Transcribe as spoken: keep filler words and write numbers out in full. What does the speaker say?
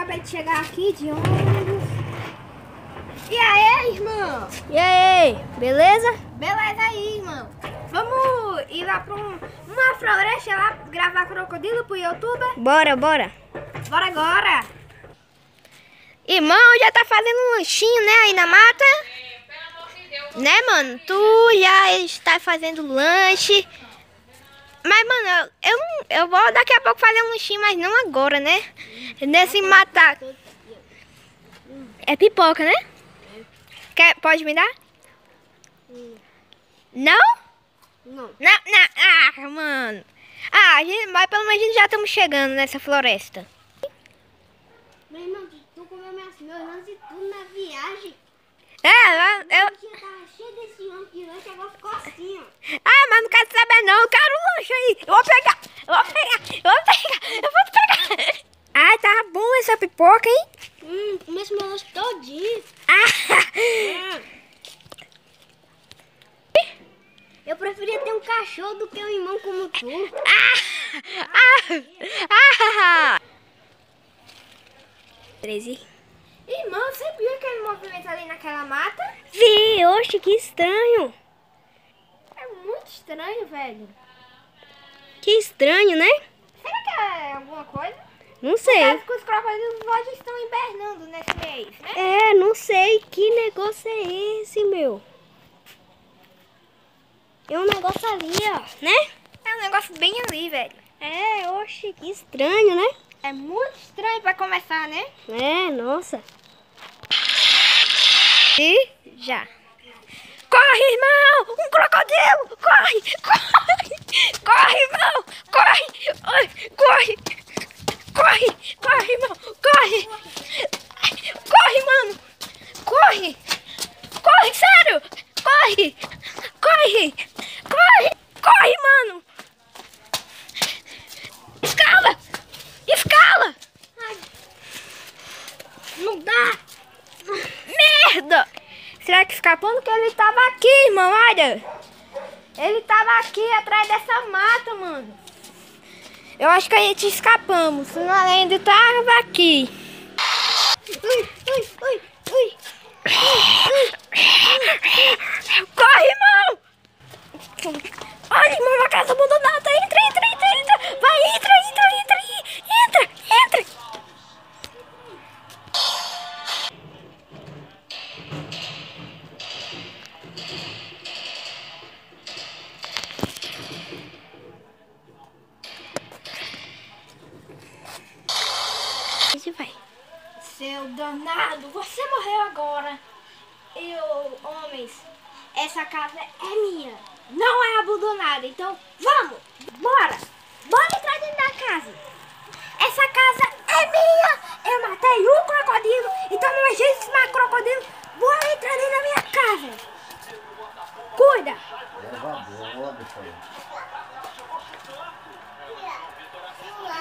acabei de chegar aqui de ônibus. E aí, irmão? E aí, beleza? Beleza aí, irmão. Vamos ir lá pra um, uma floresta lá gravar crocodilo pro youtuber? Bora, bora. Bora agora. Irmão, já tá fazendo um lanchinho, né, aí na mata? Né, mano? Tu já está fazendo lanche. Mas, mano, eu, eu, não- eu vou daqui a pouco fazer um lanchinho, mas não agora, né? Nesse matar. É pipoca, né? Quer, pode me dar? Não? Não. Não, não. Ah, mano. Ah, a gente, mas pelo menos já estamos chegando nessa floresta. Meu irmão, tu comeu minhas, meus lances tudo na viagem. É, eu, eu- A tia tava cheia desse lanche de lanche, agora ficou assim, ó. Ah, mas não quero saber não, eu quero o lanche aí. Eu vou pegar, eu vou pegar, eu vou pegar, eu vou pegar. Ai, tá bom essa pipoca, hein? Hum, comi esse meu lanche todinho. Ah. Eu preferia ter um cachorro do que um irmão como tu. Ah. Ah. Ah. treze. Irmão, você viu aquele movimento ali naquela mata? Vi, oxe, que estranho. É muito estranho, velho. Que estranho, né? Será que é alguma coisa? Não sei. Parece que os crocodilos hoje estão hibernando nesse mês, né? É, não sei que negócio é esse, meu. É um negócio ali, ó, né? É um negócio bem ali, velho. É, oxe, que estranho, né? É muito estranho pra começar, né? É, nossa. E já. Corre, irmão! Um crocodilo! Corre! Corre! Corre, irmão! Corre! Ai, corre! Corre! Corre, irmão! Corre! Corre, mano! Corre! Corre, sério! Corre! Corre! Corre! Corre, mano! Escala! Escala! Ai, não dá. Merda! Será que escapou? Porque ele tava aqui, irmão, olha. Ele tava aqui atrás dessa mata, mano. Eu acho que a gente escapamos. Senão ele tava aqui. Ui, ui, ui, ui. Corre, irmão! Olha, irmão, uma casa abandonada. Entra, entra, entra, entra. Vai, entra, entra, entra. Entra, entra. A gente vai. Seu danado, você morreu agora. Eu, homens, essa casa é minha. Não é abandonada. Então, vamos, bora. Bora entrar dentro da casa. Essa casa é minha. Eu matei um crocodilo. Então, não é jeito de matar crocodilo. Bora entrar dentro da minha casa. Cuida.